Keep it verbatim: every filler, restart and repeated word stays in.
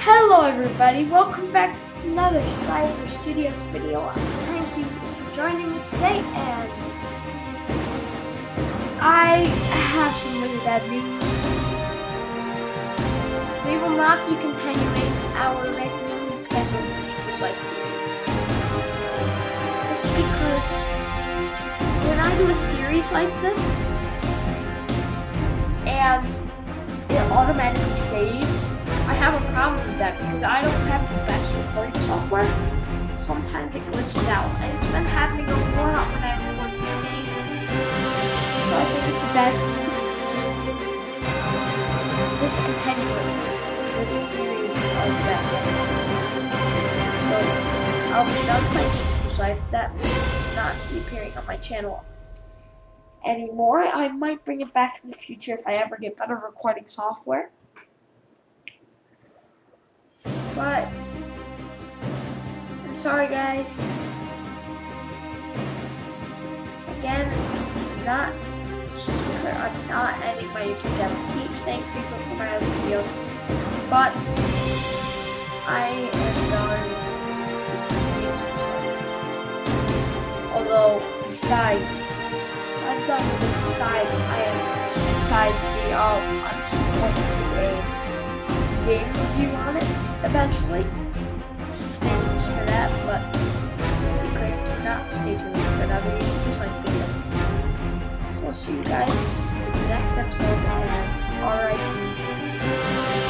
Hello everybody, welcome back to another Cyber Studios video. Thank you for joining me today, and I have some really bad news. We will not be continuing our regularly scheduled YouTubers Life series. It's because when I do a series like this, and it automatically saves, I have a problem with that because I don't have the best recording software. Sometimes it glitches out, and it's been happening a lot when I record this game. So I think it's best to just discontinue this series of that game. So I'll be done playing YouTube's Life. That will not be appearing on my channel anymore. I might bring it back in the future if I ever get better recording software. But I'm sorry, guys. Again, I'm not just to be clear, I'm not ending my YouTube channel. I keep saying frequent for my other videos, but I am done with YouTube stuff. Although, besides, I'm done with it. Besides, I am besides the um, I'm supposed to do a game review on it eventually. Stay tuned for that, but just to be clear, do not stay tuned for another YouTuber's Life video. So I'll see you guys in the next episode, and alright.